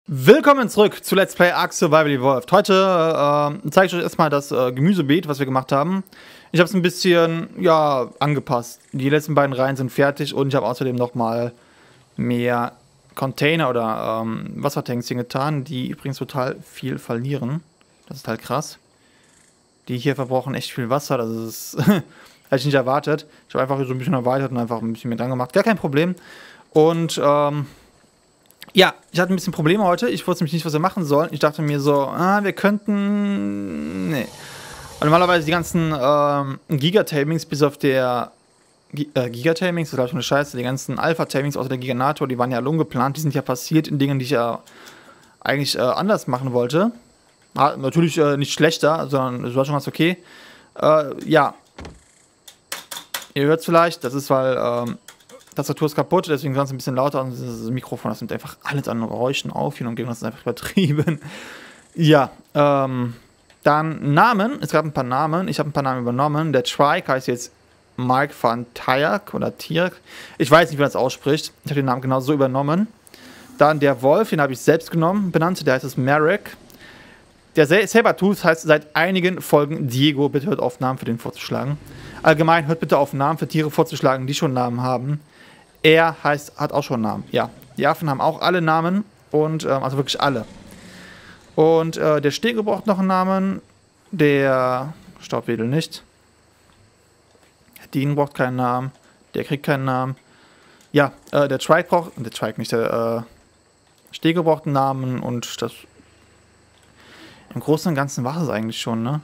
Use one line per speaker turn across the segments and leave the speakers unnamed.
Willkommen zurück zu Let's Play Ark Survival Evolved. Heute zeige ich euch erstmal das Gemüsebeet, was wir gemacht haben. Ich habe es ein bisschen, ja, angepasst. Die letzten beiden Reihen sind fertig und ich habe außerdem nochmal mehr Container oder Wassertanks hingetan, die übrigens total viel verlieren. Das ist halt krass. Die hier verbrauchen echt viel Wasser, das ist hätte ich nicht erwartet. Ich habe einfach so ein bisschen erweitert und einfach ein bisschen mehr dran gemacht. Gar kein Problem. Und ja, ich hatte ein bisschen Probleme heute. Ich wusste nämlich nicht, was wir machen sollen. Ich dachte mir so, wir könnten... Nee. Und normalerweise die ganzen Giga-Tamings bis auf der... Giga-Tamings, das ist glaube ich eine Scheiße. Die ganzen Alpha-Tamings außer der Giganator, die waren ja alle ungeplant. Die sind ja passiert in Dingen, die ich ja eigentlich anders machen wollte. Natürlich nicht schlechter, sondern es war schon ganz okay. Ja. Ihr hört es vielleicht, das ist, weil... Tastatur ist kaputt, deswegen ist es ein bisschen lauter und das Mikrofon, das nimmt einfach alles an Geräuschen auf. Hier und das ist einfach übertrieben. Ja, dann Namen. Es gab ein paar Namen. Ich habe ein paar Namen übernommen. Der Trike heißt jetzt Mark van Tierk oder Tierk. Ich weiß nicht, wie man das ausspricht. Ich habe den Namen genau so übernommen. Dann der Wolf, den habe ich selbst benannt. Der heißt es Marek. Der Sabertooth heißt seit einigen Folgen Diego. Bitte hört auf, Namen für den vorzuschlagen. Allgemein hört bitte auf, Namen für Tiere vorzuschlagen, die schon Namen haben. Er hat auch schon einen Namen. Ja, die Affen haben auch alle Namen. Und, also wirklich alle. Und der Stego braucht noch einen Namen. Der Staubwedel nicht. Der Dean braucht keinen Namen. Der kriegt keinen Namen. Ja, der Trike braucht... Der Trike nicht, der Stego braucht einen Namen. Und das... Im Großen und Ganzen war es eigentlich schon, ne?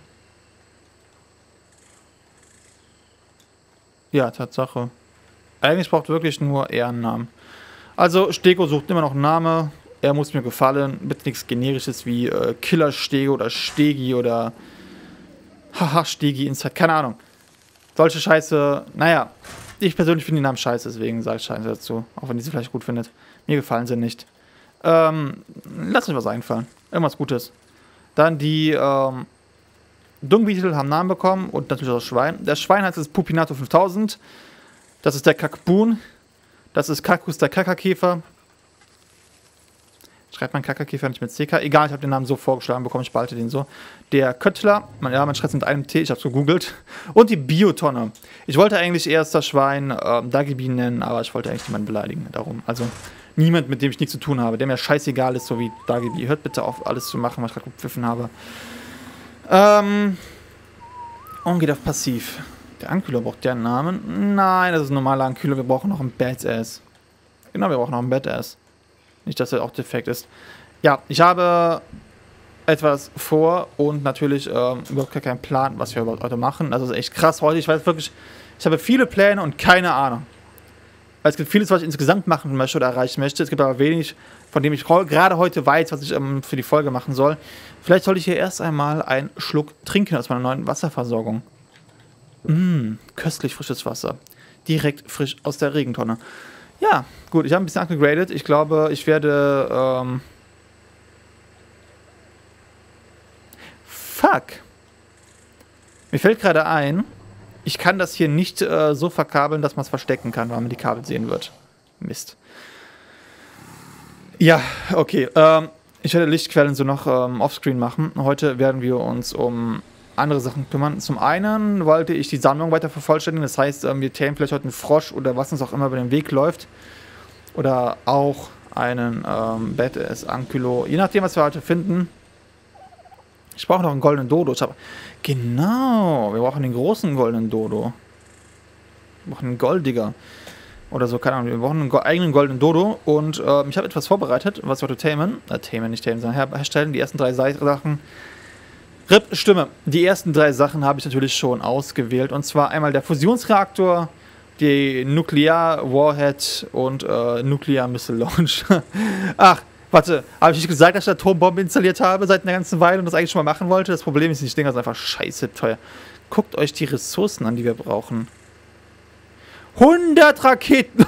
Ja, Tatsache. Eigentlich braucht wirklich nur er einen Namen. Also, Stego sucht immer noch einen Namen. Er muss mir gefallen. Bitte nichts Generisches wie Killer Stego oder Stegi oder Haha Stegi Inside. Keine Ahnung. Solche Scheiße. Naja, ich persönlich finde die Namen scheiße, deswegen sage ich Scheiße dazu. Auch wenn ihr sie vielleicht gut findet. Mir gefallen sie nicht. Lasst euch was einfallen. Irgendwas Gutes. Dann die Dungbeetle haben Namen bekommen und natürlich das Schwein. Das Schwein heißt jetzt Pupinato 5000. Das ist der Kakboon. Das ist Kakus, der Kakakäfer. Schreibt man Kakakäfer nicht mit CK? Egal, ich habe den Namen so vorgeschlagen bekommen, ich behalte den so. Der Köttler, man schreibt es mit einem T, ich habe es gegoogelt. Und die Biotonne. Ich wollte eigentlich erst das Schwein Dagibi nennen, aber ich wollte eigentlich niemanden beleidigen darum. Also niemand, mit dem ich nichts zu tun habe, der mir scheißegal ist, so wie Dagibi. Hört bitte auf, alles zu machen, was ich gerade gepfiffen habe. Und geht auf Passiv. Der Ankühler braucht der einen Namen? Nein, das ist ein normaler Ankühler. Wir brauchen noch einen Badass. Genau, wir brauchen noch einen Badass. Nicht, dass er auch defekt ist. Ja, ich habe etwas vor und natürlich überhaupt keinen Plan, was wir überhaupt heute machen. Das ist echt krass heute. Ich weiß wirklich, ich habe viele Pläne und keine Ahnung. Weil es gibt vieles, was ich insgesamt machen möchte oder erreichen möchte. Es gibt aber wenig, von dem ich gerade heute weiß, was ich für die Folge machen soll. Vielleicht sollte ich hier erst einmal einen Schluck trinken aus meiner neuen Wasserversorgung. Köstlich frisches Wasser. Direkt frisch aus der Regentonne. Ja, gut, ich habe ein bisschen upgegradet. Ich glaube, ich werde, Fuck. Mir fällt gerade ein, ich kann das hier nicht so verkabeln, dass man es verstecken kann, weil man die Kabel sehen wird. Mist. Ja, okay. Ich werde Lichtquellen so noch offscreen machen. Heute werden wir uns um andere Sachen kümmern. Zum einen wollte ich die Sammlung weiter vervollständigen. Das heißt, wir tamen vielleicht heute einen Frosch oder was uns auch immer über den Weg läuft. Oder auch einen Badass Ankylo. Je nachdem, was wir heute finden. Ich brauche noch einen goldenen Dodo. Genau, wir brauchen den großen goldenen Dodo. Wir brauchen einen Goldiger. Oder so, keine Ahnung. Wir brauchen einen eigenen goldenen Dodo. Und ich habe etwas vorbereitet, was wir heute tamen. Nicht tamen, sondern herstellen. Die ersten 3 Sachen. Stimme. Die ersten 3 Sachen habe ich natürlich schon ausgewählt. Und zwar einmal der Fusionsreaktor, die Nuclear Warhead und Nuclear Missile Launch. Ach, warte. Habe ich nicht gesagt, dass ich eine Atombombe installiert habe seit einer ganzen Weile und das eigentlich schon mal machen wollte? Das Problem ist, die Dinger sind einfach scheiße teuer. Guckt euch die Ressourcen an, die wir brauchen. 100 Raketen!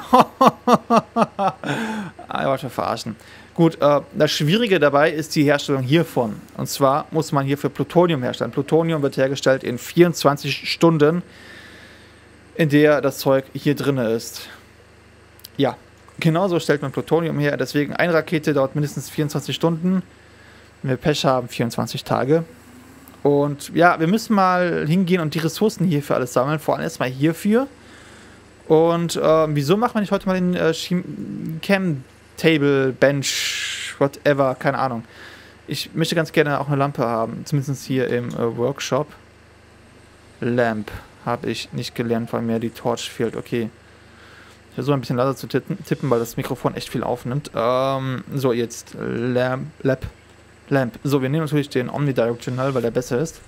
Ich wollte verarschen. Gut, das Schwierige dabei ist die Herstellung hiervon. Und zwar muss man hierfür Plutonium herstellen. Plutonium wird hergestellt in 24 Stunden, in der das Zeug hier drin ist. Ja, Genauso stellt man Plutonium her. Deswegen eine Rakete dauert mindestens 24 Stunden. Wenn wir Pech haben, 24 Tage. Und ja, wir müssen mal hingehen und die Ressourcen hierfür alles sammeln. Vor allem erstmal hierfür. Und wieso machen wir nicht heute mal den Cam Table, Bench, whatever, keine Ahnung. Ich möchte ganz gerne auch eine Lampe haben. Zumindest hier im Workshop. Lamp habe ich nicht gelernt, weil mir die Torch fehlt. Okay. Ich versuche ein bisschen leiser zu tippen, weil das Mikrofon echt viel aufnimmt. So, jetzt Lamp. So, wir nehmen natürlich den Omnidirectional, weil der besser ist.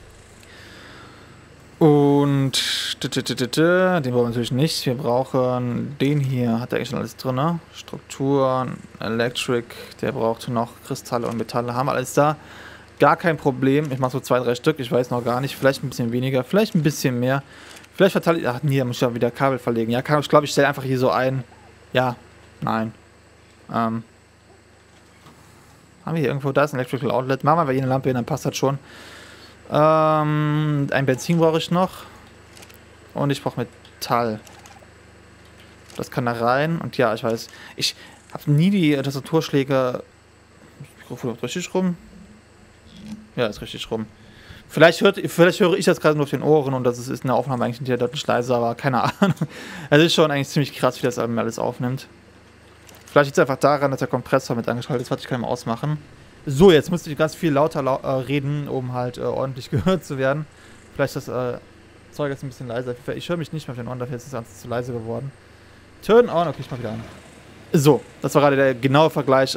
Und den brauchen wir natürlich nicht. Wir brauchen den hier, hat er eigentlich schon alles drin, ne? Strukturen, Electric, der braucht noch Kristalle und Metalle, haben wir alles da. Gar kein Problem. Ich mache so 2, 3 Stück, ich weiß noch gar nicht. Vielleicht ein bisschen weniger, vielleicht ein bisschen mehr. Vielleicht verteile ich. Ach nee, da muss ich ja wieder Kabel verlegen. Ja, ich glaube, ich stelle einfach hier so ein. Ja, nein. Haben wir hier irgendwo, da ist ein Electrical Outlet. Machen wir aber hier eine Lampe hin, dann passt das schon. Ein Benzin brauche ich noch. Und ich brauche Metall. Das kann da rein. Und ja, ich weiß. Ich habe nie die Tastaturschläge. Mikrofon richtig rum. Ja, ist richtig rum. Vielleicht höre ich das gerade nur auf den Ohren und das ist in der Aufnahme eigentlich nicht deutlich leiser, aber keine Ahnung. Es ist schon eigentlich ziemlich krass, wie das alles aufnimmt. Vielleicht liegt es einfach daran, dass der Kompressor mit angeschaltet ist, was ich kann mal ausmachen. So, jetzt müsste ich ganz viel lauter reden, um halt ordentlich gehört zu werden. Vielleicht das Zeug jetzt ein bisschen leiser. Ich höre mich nicht mehr auf den Ohren, dafür ist es ganz zu leise geworden. Turn on, okay, ich mach wieder an. So, das war gerade der genaue Vergleich.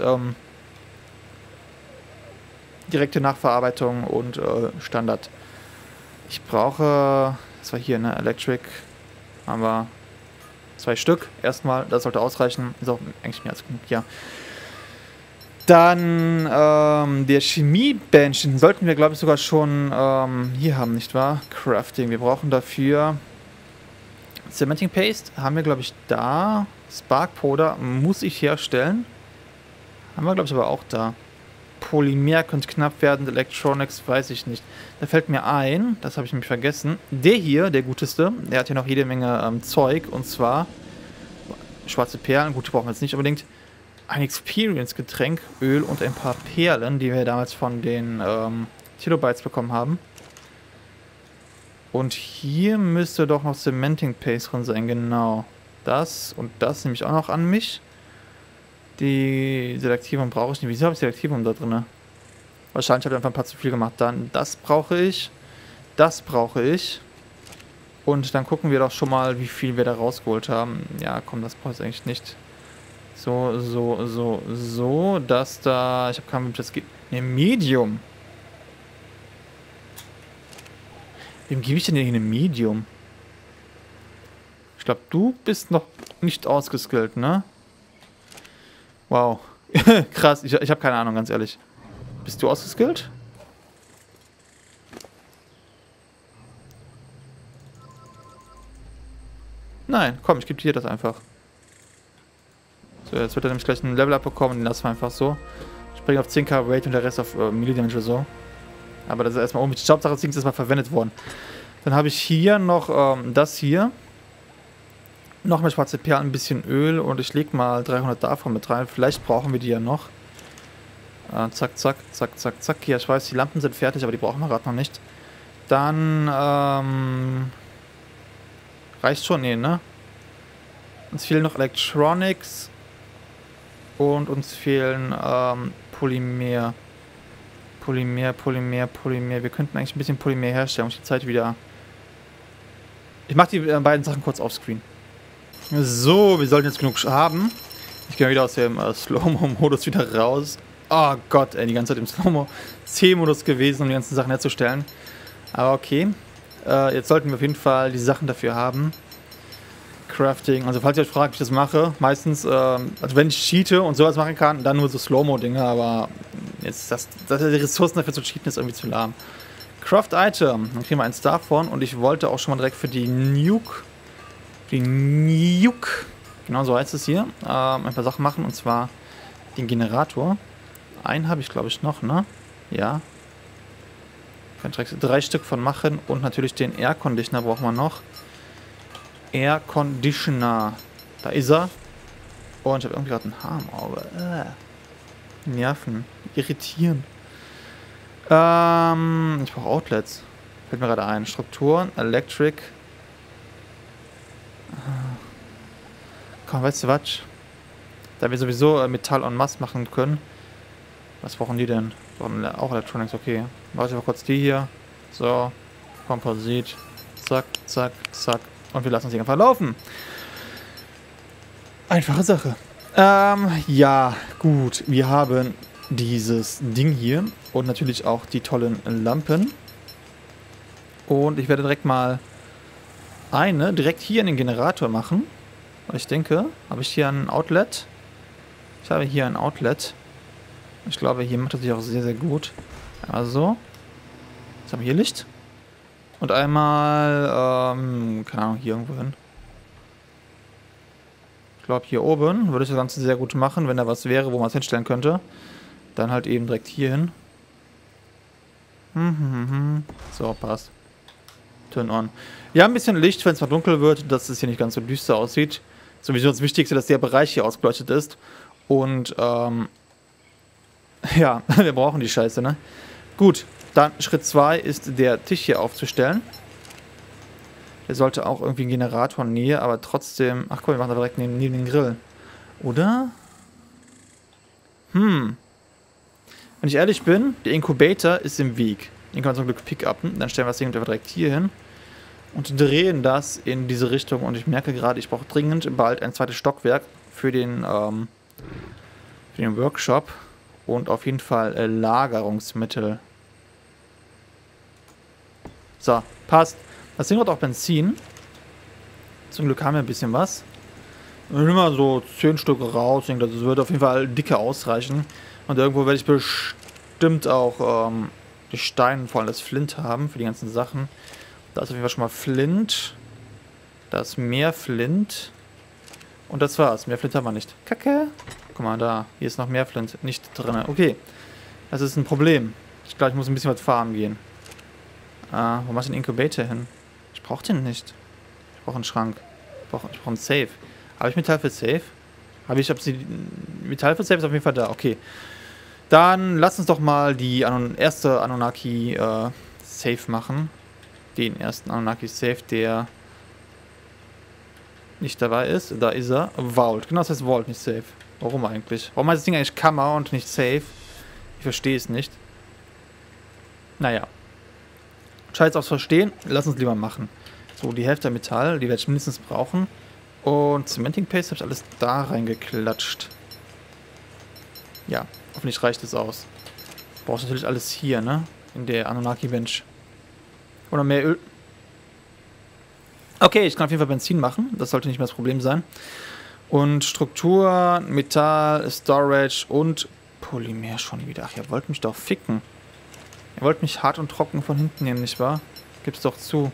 Direkte Nachverarbeitung und Standard. Ich brauche, das war hier, ne, Electric. Haben wir 2 Stück. Erstmal, das sollte ausreichen. Ist auch eigentlich mehr als genug, ja. Dann der Chemie-Bench, den sollten wir, glaube ich, sogar schon hier haben, nicht wahr? Crafting. Wir brauchen dafür Cementing Paste. Haben wir, glaube ich, da. Spark Powder muss ich herstellen. Haben wir, glaube ich, aber auch da. Polymer könnte knapp werden. Electronics weiß ich nicht. Da fällt mir ein, das habe ich nämlich vergessen. Der hier, der guteste, der hat hier noch jede Menge Zeug. Und zwar schwarze Perlen. Gut, die brauchen wir jetzt nicht unbedingt. Ein Experience-Getränk, Öl und ein paar Perlen, die wir damals von den Kilobytes bekommen haben. Und hier müsste doch noch Cementing Paste drin sein, genau. Das und das nehme ich auch noch an mich. Die Selektivum brauche ich nicht. Wieso habe ich Selektivum da drin? Wahrscheinlich habe ich einfach ein paar zu viel gemacht. Dann das brauche ich. Das brauche ich. Und dann gucken wir doch schon mal, wie viel wir da rausgeholt haben. Ja, komm, das brauche ich eigentlich nicht. So, das da, ich habe keinen, das gibt, ne, Medium. Wem gebe ich denn hier eine Medium? Ich glaube, du bist noch nicht ausgeskillt, ne? Wow. Krass, ich habe keine Ahnung, ganz ehrlich. Bist du ausgeskillt? Nein, komm, ich gebe dir das einfach. So, jetzt wird er nämlich gleich ein Level-Up bekommen, den lassen wir einfach so. Ich springe auf 10k Rate und der Rest auf Melee Damage oder so. Aber das ist erstmal die Hauptsache, das Ding ist erstmal verwendet worden. Dann habe ich hier noch das hier. Noch mehr schwarze Perlen, ein bisschen Öl und ich lege mal 300 davon mit rein. Vielleicht brauchen wir die ja noch. Zack, zack, zack, zack, zack. Ja, ich weiß, die Lampen sind fertig, aber die brauchen wir gerade noch nicht. Dann, reicht schon, nee, ne? Uns fehlen noch Electronics. Und uns fehlen Polymer. Polymer. Wir könnten eigentlich ein bisschen Polymer herstellen. Und die Zeit wieder. Ich mache die beiden Sachen kurz offscreen. So, wir sollten jetzt genug haben. Ich gehe wieder aus dem Slow-Mo-Modus wieder raus. Oh Gott, ey, die ganze Zeit im Slow-Mo-C-Modus gewesen, um die ganzen Sachen herzustellen. Aber okay. Jetzt sollten wir auf jeden Fall die Sachen dafür haben. Crafting. Also falls ihr euch fragt, wie ich das mache, meistens, also wenn ich cheate und sowas machen kann, dann nur so Slow-Mo-Dinge, aber jetzt die Ressourcen dafür zu cheaten ist irgendwie zu lahm. Craft-Item. Dann kriegen wir eins davon und ich wollte auch schon mal direkt für die Nuke, genau so heißt es hier, ein paar Sachen machen und zwar den Generator. Einen habe ich glaube ich noch, ne? Ja. Kann direkt 3 Stück von machen und natürlich den Air Conditioner brauchen wir noch. Air Conditioner. Da ist er. Und ich habe irgendwie gerade ein Haar im Auge. Nerven. Irritieren. Ich brauche Outlets. Fällt mir gerade ein. Strukturen, Electric. Komm, weißt du was? Da wir sowieso Metall en masse machen können. Was brauchen die denn? Brauchen auch Electronics, okay. Mache ich mal kurz die hier. So. Komposit. Zack, zack, zack. Und wir lassen uns hier einfach laufen. Einfache Sache. Ja, gut. Wir haben dieses Ding hier. Und natürlich auch die tollen Lampen. Und ich werde direkt mal direkt hier in den Generator machen. Ich denke, habe ich hier ein Outlet? Ich habe hier ein Outlet. Ich glaube, hier macht er sich auch sehr, sehr gut. Also. Jetzt haben wir hier Licht. Und einmal, keine Ahnung, hier irgendwo hin. Ich glaube, hier oben würde ich das Ganze sehr gut machen, wenn da was wäre, wo man es hinstellen könnte. Dann halt eben direkt hier hin. So, passt. Turn on. Ja, ein bisschen Licht, wenn es mal dunkel wird, dass es hier nicht ganz so düster aussieht. Sowieso das Wichtigste, dass der Bereich hier ausgeleuchtet ist. Und, ja, wir brauchen die Scheiße, ne? Gut, dann Schritt 2 ist der Tisch hier aufzustellen. Der sollte auch irgendwie einen Generator in Nähe, aber trotzdem... Ach komm, wir machen da direkt neben den Grill. Oder? Wenn ich ehrlich bin, der Inkubator ist im Weg. Den kann man zum Glück pick-upen. Dann stellen wir das Ding direkt hier hin. Und drehen das in diese Richtung. Und ich merke gerade, ich brauche dringend bald ein zweites Stockwerk für den Workshop. Und auf jeden Fall Lagerungsmittel. So, passt. Das Ding hat auch Benzin. Zum Glück haben wir ein bisschen was. Ich nehme mal so 10 Stück raus. Ich denke, das wird auf jeden Fall dicke ausreichen. Und irgendwo werde ich bestimmt auch die Steine, vor allem das Flint haben für die ganzen Sachen. Da ist auf jeden Fall schon mal Flint. Da ist mehr Flint. Und das war's. Mehr Flint haben wir nicht. Kacke. Guck mal, da. Hier ist noch mehr Flint. Nicht drin. Okay. Das ist ein Problem. Ich glaube, ich muss ein bisschen was farmen gehen. Wo mach ich den Incubator hin? Ich brauche den nicht. Ich brauche einen Schrank. Ich brauche einen Safe. Habe ich Metall für Safe? Metall für Safe ist auf jeden Fall da. Okay. Dann lass uns doch mal die erste Anunnaki Safe machen. Den ersten Anunnaki Safe, der nicht dabei ist. Da ist er. Vault. Genau, das heißt Vault, nicht Safe. Warum eigentlich? Warum heißt das Ding eigentlich Kammer und nicht Safe? Ich verstehe es nicht. Naja. Scheiß aufs Verstehen. Lass uns lieber machen. So, die Hälfte Metall, die werde ich mindestens brauchen. Und Cementing Paste habe ich alles da reingeklatscht. Ja, hoffentlich reicht es aus. Brauchst natürlich alles hier, ne? In der Anunnaki Bench. Oder mehr Öl. Okay, ich kann auf jeden Fall Benzin machen. Das sollte nicht mehr das Problem sein. Und Struktur, Metall, Storage und Polymer schon wieder. Ach, ihr wollt mich doch ficken. Ihr wollt mich hart und trocken von hinten nehmen, nicht wahr? Gib's doch zu.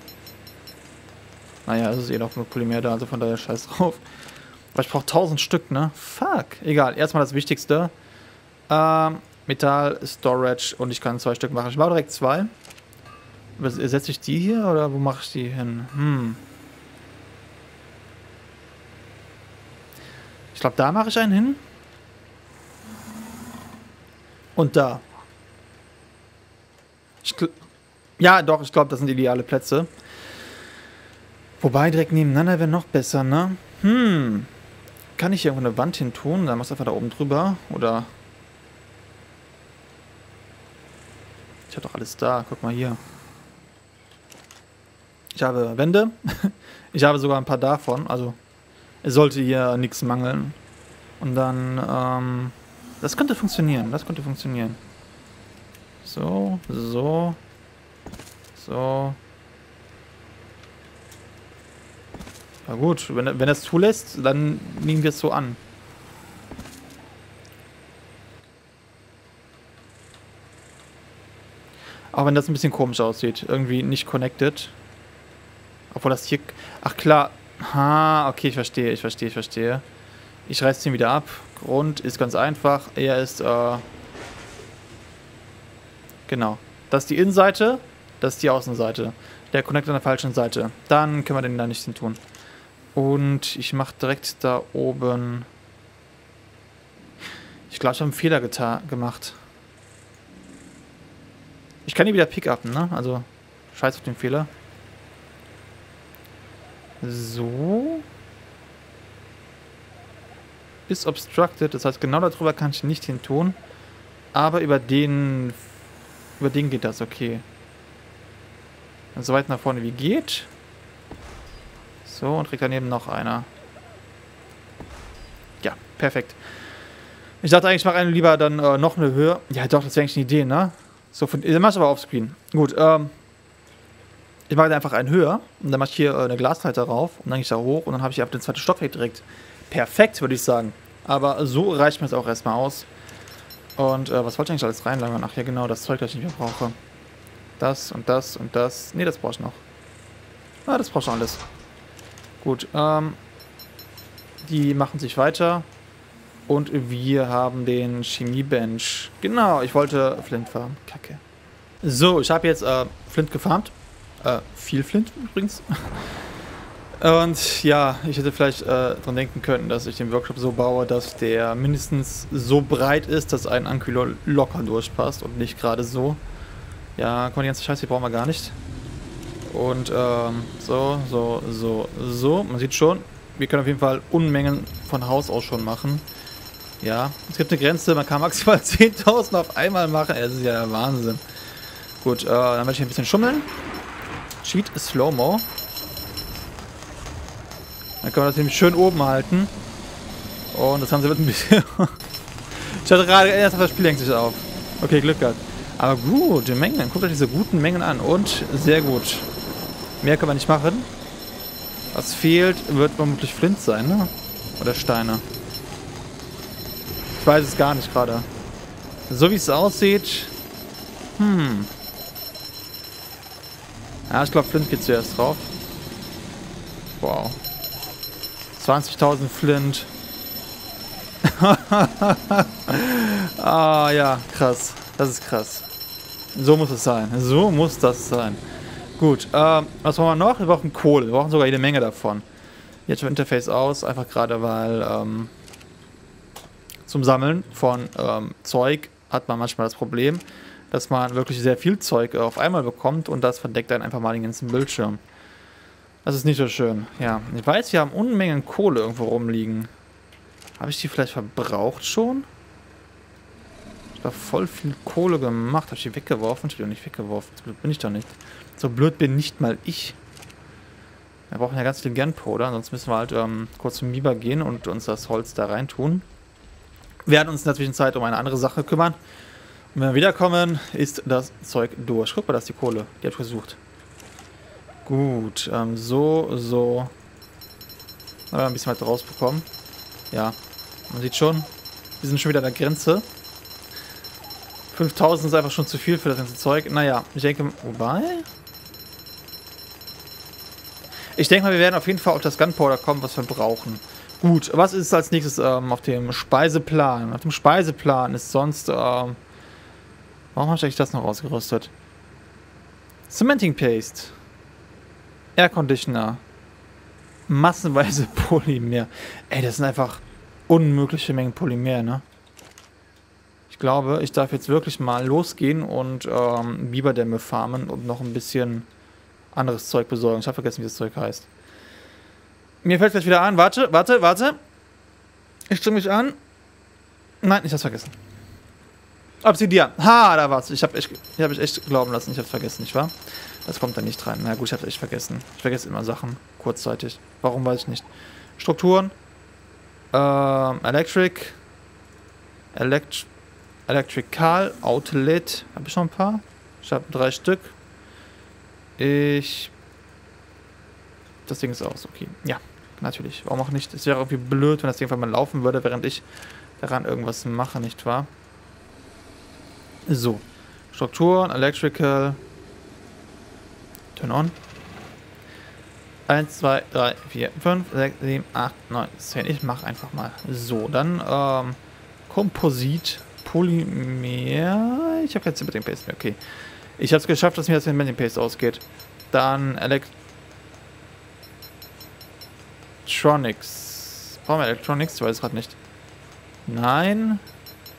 Naja, es ist eh noch nur Polymer da, also von daher scheiß drauf. Aber ich brauche 1000 Stück, ne? Fuck. Egal, erstmal das Wichtigste. Metall, Storage und ich kann 2 Stück machen. Ich mache direkt 2. Setze ich die hier oder wo mache ich die hin? Ich glaube, da mache ich einen hin. Und da. Ja, doch, ich glaube, das sind ideale Plätze. Wobei, direkt nebeneinander wäre noch besser, ne? Kann ich hier irgendwo eine Wand hin tun? Dann machst du einfach da oben drüber. Oder... Ich habe doch alles da. Guck mal hier. Ich habe Wände. Ich habe sogar ein paar davon. Also, es sollte hier nichts mangeln. Und dann, das könnte funktionieren. Das könnte funktionieren. So, so. So. Na gut, wenn er es zulässt, dann nehmen wir es so an. Auch wenn das ein bisschen komisch aussieht. Irgendwie nicht connected. Obwohl das hier... Ach klar. Okay, ich verstehe. Ich reiße den wieder ab. Grund ist ganz einfach. Er ist, genau. Das ist die Innenseite. Das ist die Außenseite. Der connectet an der falschen Seite. Dann können wir den da nicht hin tun. Und ich mache direkt da oben Ich glaube, ich habe einen Fehler gemacht. Ich kann die wieder pick-upen, ne? Also, scheiß auf den Fehler. So. Ist obstructed, das heißt, genau darüber kann ich nicht hin tun. Aber über den geht das, okay. So weit nach vorne wie geht. So, und direkt daneben noch einer. Ja, perfekt. Ich dachte eigentlich, ich mache eine lieber dann noch eine Höhe. Ja, doch, das wäre eigentlich eine Idee, ne? So, dann mach ich aber offscreen. Gut, ich mache einfach einen höher. Und dann mache ich hier eine Glasleiter rauf. Und dann gehe ich da hoch. Und dann habe ich auf den zweiten Stockwerk direkt. Perfekt, würde ich sagen. Aber so reicht mir das auch erstmal aus. Und was wollte ich eigentlich alles reinlagern? Ach ja, genau, das Zeug, das ich nicht mehr brauche. Das und das und das. Ne, das brauche ich noch. Ah, das brauche ich noch alles. Gut, die machen sich weiter. Und wir haben den Chemiebench. Genau, ich wollte Flint farmen. Kacke. So, ich habe jetzt Flint gefarmt. Viel Flint übrigens. Und ja, ich hätte vielleicht dran denken können, dass ich den Workshop so baue, dass der mindestens so breit ist, dass ein Ankylo locker durchpasst und nicht gerade so. Ja, guck mal, die ganze Scheiße, die brauchen wir gar nicht. Und so. Man sieht schon, wir können auf jeden Fall Unmengen von Haus aus schon machen. Ja, es gibt eine Grenze, man kann maximal 10.000 auf einmal machen. Das ist ja der Wahnsinn. Gut, dann werde ich ein bisschen schummeln. Cheat Slow-Mo. Dann können wir das nämlich schön oben halten. Und das Ganze wird ein bisschen... Ich hatte gerade erst das Spiel lenkt sich auf. Okay, Glück gehabt. Aber gute Mengen. Guckt euch diese guten Mengen an. Und sehr gut. Mehr können wir nicht machen. Was fehlt, wird vermutlich Flint sein, ne? Oder Steine. Ich weiß es gar nicht gerade. So wie es aussieht. Ja, ich glaube, Flint geht zuerst drauf. Wow. 20.000 Flint. Ah, ja, krass. Das ist krass. So muss es sein. So muss das sein. Gut, was brauchen wir noch? Wir brauchen Kohle. Wir brauchen sogar jede Menge davon. Jetzt schon Interface aus, einfach gerade weil zum Sammeln von Zeug hat man manchmal das Problem, dass man wirklich sehr viel Zeug auf einmal bekommt und das verdeckt dann einfach mal den ganzen Bildschirm. Das ist nicht so schön. Ja, ich weiß, wir haben Unmengen Kohle irgendwo rumliegen. Habe ich die vielleicht verbraucht schon? Ich habe voll viel Kohle gemacht. Habe ich die weggeworfen? Ich habe die auch nicht weggeworfen. So blöd bin ich doch nicht. So blöd bin nicht mal ich. Wir brauchen ja ganz viel Gunpowder, sonst müssen wir halt kurz zum Biber gehen und uns das Holz da rein tun. Wir werden uns in der Zwischenzeit um eine andere Sache kümmern. Und wenn wir wiederkommen, ist das Zeug durch. Guck mal, das ist die Kohle. Die habe ich gesucht. Gut, so. Haben wir ein bisschen weiter rausbekommen. Ja, man sieht schon, wir sind schon wieder an der Grenze. 5.000 ist einfach schon zu viel für das ganze Zeug. Naja, ich denke, wobei... Ich denke mal, wir werden auf jeden Fall auf das Gunpowder kommen, was wir brauchen. Gut, was ist als nächstes auf dem Speiseplan? Auf dem Speiseplan ist sonst... warum habe ich eigentlich das noch ausgerüstet? Cementing Paste. Air Conditioner. Massenweise Polymer. Ey, das sind einfach unmögliche Mengen Polymer, ne? Ich glaube, ich darf jetzt wirklich mal losgehen und Biberdämme farmen und noch ein bisschen anderes Zeug besorgen. Ich habe vergessen, wie das Zeug heißt. Mir fällt gleich wieder an. Warte. Ich stimme mich an. Nein, ich hab's vergessen. Obsidian. Ha, da war's. Ich hab mich echt glauben lassen. Ich hab's vergessen, nicht wahr? Das kommt da nicht rein. Na gut, ich hab's echt vergessen. Ich vergesse immer Sachen kurzzeitig. Warum, weiß ich nicht. Strukturen. Electrical Outlet. Habe ich noch ein paar? Ich habe 3 Stück. Das Ding ist aus, okay. Ja, natürlich. Warum auch nicht? Es wäre irgendwie blöd, wenn das Ding einfach mal laufen würde, während ich daran irgendwas mache, nicht wahr? So. Strukturen, Electrical. Turn on. 1, 2, 3, 4, 5, 6, 7, 8, 9, 10. Ich mache einfach mal. So, dann Komposit, Polymer. Ich habe kein Cementing Paste mehr, okay. Ich habe es geschafft, dass mir das Cementing Paste ausgeht. Dann Electronics. Brauchen wir Electronics? Ich weiß es gerade nicht. Nein.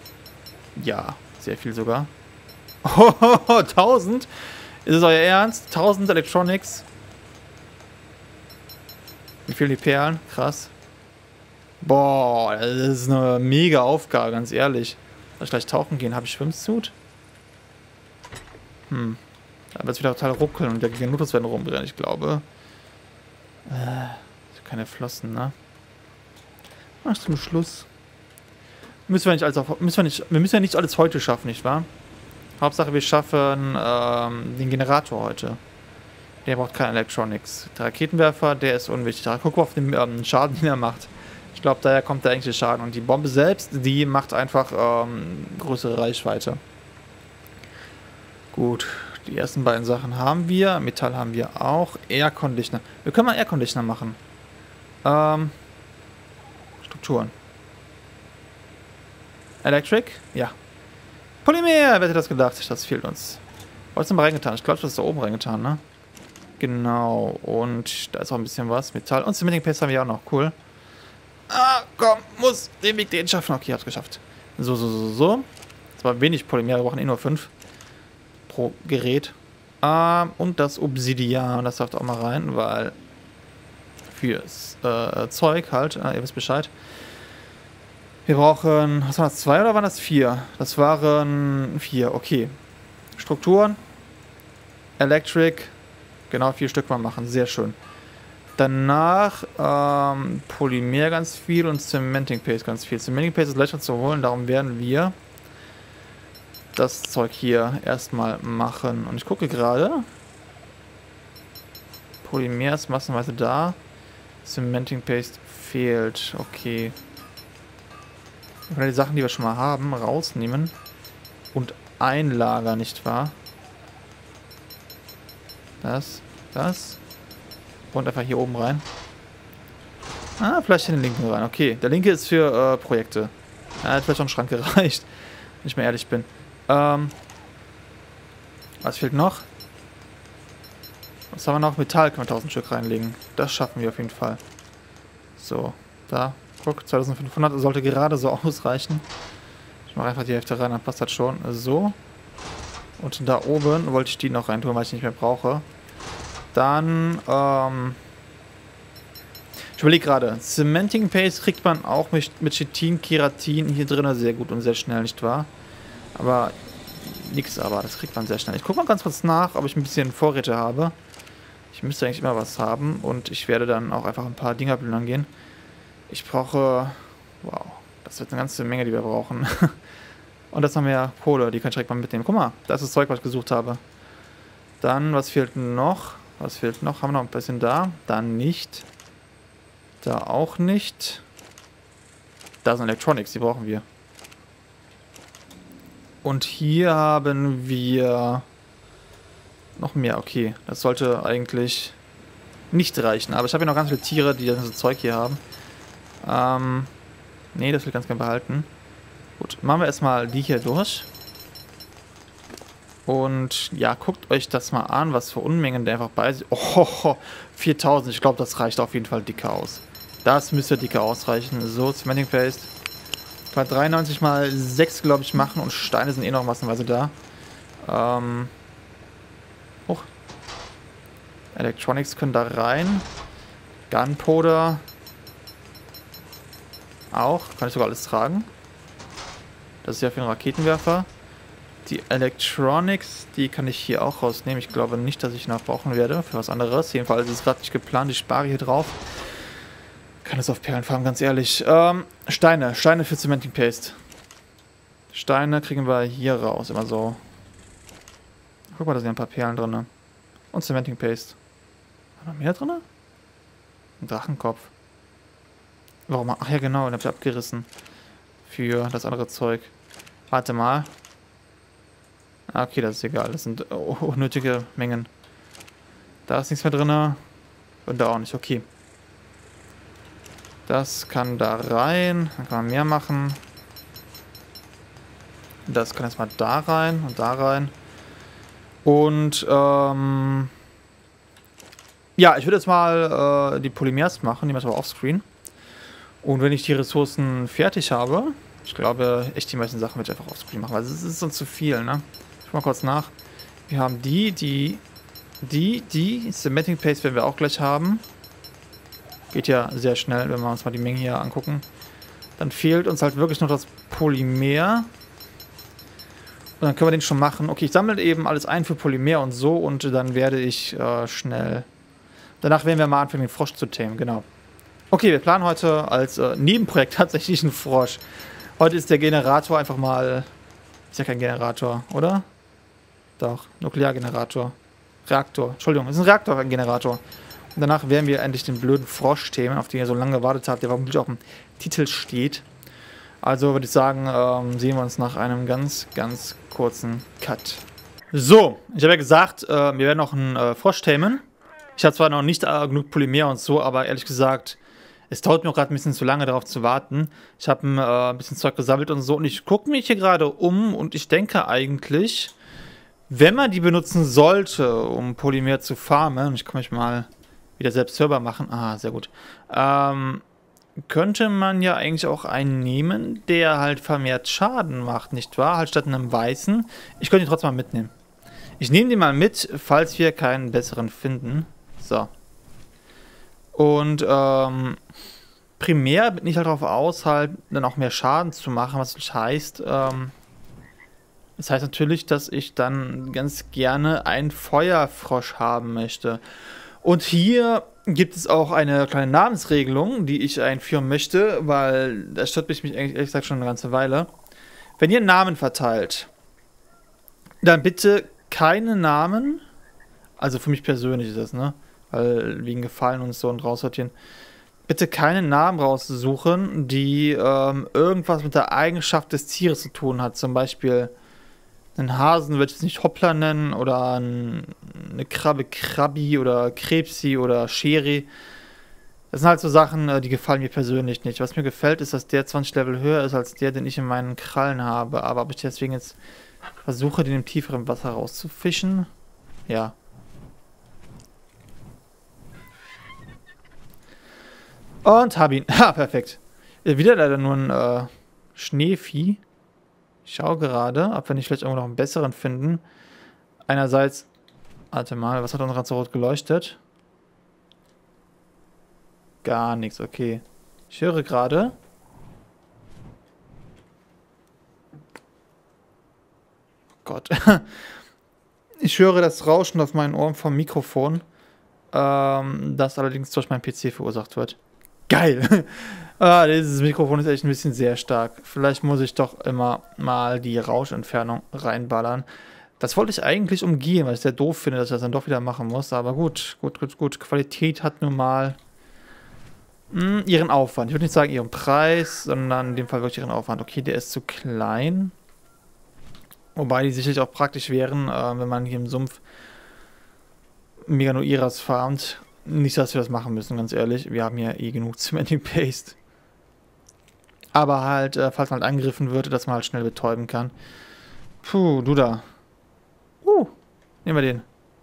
Ja, sehr viel sogar. Oh, 1000? Ist es euer Ernst? 1000 Electronics? Wie viel die Perlen? Krass. Boah, das ist eine mega Aufgabe, ganz ehrlich. Soll ich gleich tauchen gehen? Habe ich Schwimmsuit? Da wird es wieder total ruckeln und der Genutus werden rumbrennen, ich glaube. Keine Flossen, ne? Ach, zum Schluss. Wir müssen ja nicht alles heute schaffen, nicht wahr? Hauptsache, wir schaffen den Generator heute. Der braucht keine Electronics. Der Raketenwerfer, der ist unwichtig. Guck mal auf den Schaden, den er macht. Ich glaube, daher kommt der eigentliche Schaden. Und die Bombe selbst, die macht einfach größere Reichweite. Gut, die ersten beiden Sachen haben wir. Metall haben wir auch. Air Conditioner. Wir können mal Air Conditioner machen. Strukturen. Electric? Ja. Polymer! Wer hätte das gedacht? Das fehlt uns. Wo ist denn mal reingetan? Ich glaube, das ist da oben reingetan, ne? Genau. Und da ist auch ein bisschen was. Metall. Und Cementing Paste haben wir auch noch. Cool. Ah, komm. Muss den Weg den schaffen. Okay, ich hab's geschafft. So. Das war wenig Polymer. Wir brauchen eh nur 5 pro Gerät. Und das Obsidian. Das darf auch mal rein, weil fürs Zeug halt. Ihr wisst Bescheid. Wir brauchen, was waren das, 2 oder waren das 4? Das waren 4, okay. Strukturen, Electric, genau 4 Stück mal machen, sehr schön. Danach Polymer ganz viel und Cementing Paste ganz viel. Cementing Paste ist leichter zu holen, darum werden wir das Zeug hier erstmal machen. Und ich gucke gerade, Polymer ist massenweise da, Cementing Paste fehlt, okay. Wir können die Sachen, die wir schon mal haben, rausnehmen und einlagern, nicht wahr? Das und einfach hier oben rein. Vielleicht in den linken rein. Okay, der linke ist für Projekte. Hat vielleicht schon ein Schrank gereicht, wenn ich mal ehrlich bin. Was fehlt noch? Was haben wir noch? Metall können wir 1000 Stück reinlegen. Das schaffen wir auf jeden Fall. So, da. Guck, 2500 sollte gerade so ausreichen. Ich mache einfach die Hälfte rein, dann passt das schon. So. Und da oben wollte ich die noch reintun, weil ich nicht mehr brauche. Dann, ich überlege gerade, Cementing Paste kriegt man auch mit Chitin, Keratin hier drin sehr gut und sehr schnell, nicht wahr? Aber, das kriegt man sehr schnell. Ich gucke mal ganz kurz nach, ob ich ein bisschen Vorräte habe. Ich müsste eigentlich immer was haben und ich werde dann auch einfach ein paar Dinger plündern gehen. Ich brauche... Wow, das wird eine ganze Menge, die wir brauchen. Und das haben wir ja Kohle, die kann ich direkt mal mitnehmen. Guck mal, das ist das Zeug, was ich gesucht habe. Dann, was fehlt noch? Was fehlt noch? Haben wir noch ein bisschen da? Da nicht. Da auch nicht. Da sind Electronics, die brauchen wir. Und hier haben wir... noch mehr, okay. Das sollte eigentlich nicht reichen. Aber ich habe hier noch ganz viele Tiere, die das Zeug hier haben. Nee, das will ich ganz gerne behalten. Gut, machen wir erstmal die hier durch. Und ja, guckt euch das mal an, was für Unmengen der einfach bei sich. Oh, 4000, ich glaube, das reicht auf jeden Fall dicker aus. Das müsste dicker ausreichen. So, Cementing Paste. Ich kann 93 mal 6, glaube ich, machen und Steine sind eh noch massenweise da. Electronics können da rein. Gunpowder. Auch. Kann ich sogar alles tragen. Das ist ja für einen Raketenwerfer. Die Electronics, die kann ich hier auch rausnehmen. Ich glaube nicht, dass ich nachbrauchen werde für was anderes. Jedenfalls ist es gerade nicht geplant. Ich spare hier drauf. Kann es auf Perlen farmen, ganz ehrlich. Steine. Steine für Cementing Paste. Steine kriegen wir hier raus. Immer so. Guck mal, da sind ein paar Perlen drin. Und Cementing Paste. War noch mehr drin? Ein Drachenkopf. Warum? Ach ja, genau, den habe ich abgerissen. Für das andere Zeug. Warte mal. Okay, das ist egal. Das sind unnötige Mengen. Da ist nichts mehr drin. Und da auch nicht. Okay. Das kann da rein. Dann kann man mehr machen. Das kann jetzt mal da rein und da rein. Und, ja, ich würde jetzt mal die Polymers machen. Die machen wir offscreen. Und wenn ich die Ressourcen fertig habe, Ich glaube, echt die meisten Sachen werde ich einfach offscreen machen, weil es ist sonst zu viel, ne? Ich mal kurz nach. Wir haben die Cementing Paste werden wir auch gleich haben. Geht ja sehr schnell, wenn wir uns mal die Menge hier angucken. Dann fehlt uns halt wirklich noch das Polymer. Und dann können wir den schon machen. Okay, ich sammle eben alles ein für Polymer und so. Und dann werde ich schnell... Danach werden wir mal anfangen, den Frosch zu tamen, genau. Okay, wir planen heute als Nebenprojekt tatsächlich einen Frosch. Heute ist der Generator einfach mal... Ist ja kein Generator, oder? Doch, Nukleargenerator. Reaktor. Entschuldigung, es ist ein Reaktor, ein Generator. Und danach werden wir endlich den blöden Frosch tamen, auf den ihr so lange gewartet habt, der vermutlich auch im Titel steht. Also würde ich sagen, sehen wir uns nach einem ganz, ganz kurzen Cut. So, ich habe ja gesagt, wir werden noch einen Frosch tamen. Ich habe zwar noch nicht genug Polymer und so, aber ehrlich gesagt, es dauert mir auch gerade ein bisschen zu lange darauf zu warten. Ich habe ein bisschen Zeug gesammelt und so und ich gucke mich hier gerade um und ich denke eigentlich, wenn man die benutzen sollte, um Polymer zu farmen, ich kann mich mal wieder selbst hörbar machen, sehr gut, könnte man ja eigentlich auch einen nehmen, der halt vermehrt Schaden macht, nicht wahr? Halt statt einem weißen. Ich könnte ihn trotzdem mal mitnehmen. Ich nehme den mal mit, falls wir keinen besseren finden. So. Und primär bin ich halt darauf aus, halt dann auch mehr Schaden zu machen, was heißt, das heißt natürlich, dass ich dann ganz gerne einen Feuerfrosch haben möchte. Und hier gibt es auch eine kleine Namensregelung, die ich einführen möchte, weil das stört mich eigentlich ehrlich gesagt schon eine ganze Weile. Wenn ihr Namen verteilt, dann bitte keine Namen, also für mich persönlich ist das, ne? Weil wegen Gefallen und so und raussortieren. Bitte keine Namen raussuchen, die irgendwas mit der Eigenschaft des Tieres zu tun hat. Zum Beispiel einen Hasen würde ich jetzt nicht Hoppla nennen oder eine Krabbe Krabbi oder Krebsi oder Scheri. Das sind halt so Sachen, die gefallen mir persönlich nicht. Was mir gefällt, ist, dass der 20 Level höher ist als der, den ich in meinen Krallen habe. Aber ob ich deswegen jetzt versuche, den im tieferen Wasser rauszufischen? Ja. Und hab ihn. Ha, perfekt. Wieder leider nur ein Schneevieh. Ich schaue gerade, ob wir nicht vielleicht irgendwo noch einen besseren finden. Einerseits, warte mal, was hat uns gerade so rot geleuchtet? Gar nichts, okay. Ich höre gerade. Oh Gott. Ich höre das Rauschen auf meinen Ohren vom Mikrofon. Das allerdings durch meinen PC verursacht wird. Geil! Dieses Mikrofon ist echt ein bisschen sehr stark. Vielleicht muss ich doch immer mal die Rauschentfernung reinballern. Das wollte ich eigentlich umgehen, weil ich es sehr doof finde, dass ich das dann doch wieder machen muss. Aber gut. Qualität hat nun mal ihren Aufwand. Ich würde nicht sagen ihren Preis, sondern in dem Fall wirklich ihren Aufwand. Okay, der ist zu klein. Wobei die sicherlich auch praktisch wären, wenn man hier im Sumpf Meganoiras farmt. Nicht, dass wir das machen müssen, ganz ehrlich. Wir haben ja eh genug Cementing Paste. Aber halt, falls man halt angegriffen würde, dass man halt schnell betäuben kann. Puh, du da. Nehmen wir den.